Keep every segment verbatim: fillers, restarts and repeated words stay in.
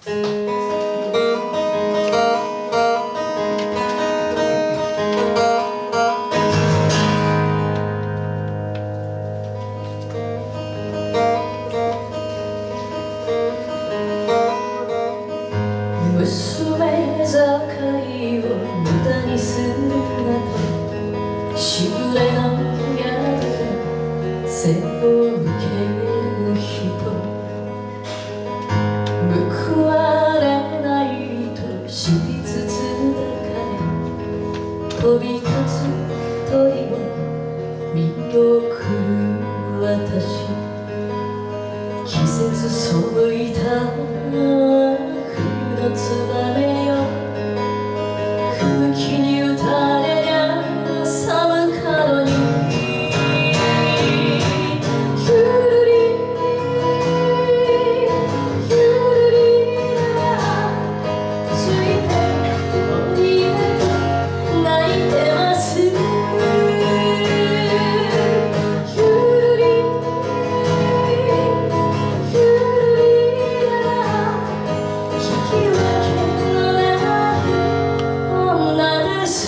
娘盛りを無駄にするなとしぐれの宿で背を向ける人、報われないと知りつつだかね、飛び立つ鳥を見送る私、季節そいた冬のつばめよ、吹雪に打たれりゃ寒かろに、ゆるりゆるりなついて降りて泣いてますゆるりゆるりな引き分けのない女です。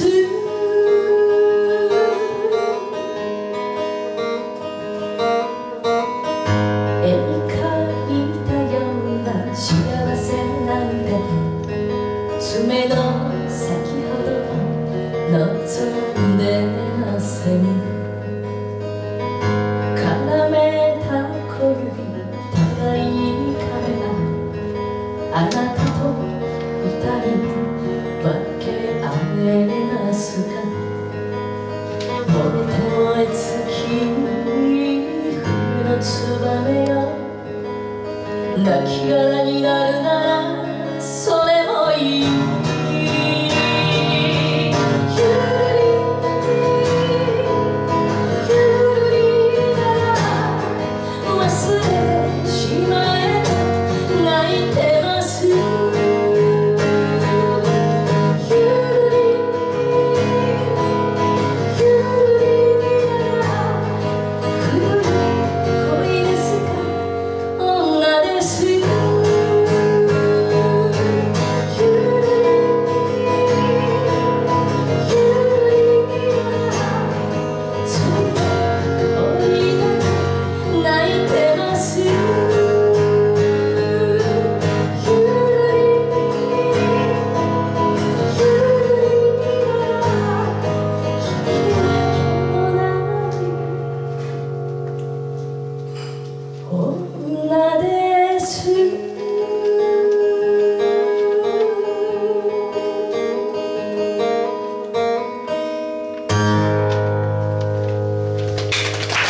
絵に描いたような幸せなんて爪の先ほど望んでません。絡めた小指互いにカメラ、あなたと二人分け合えますか。燃えて燃え尽き冬のつばめよ、泣き殻にな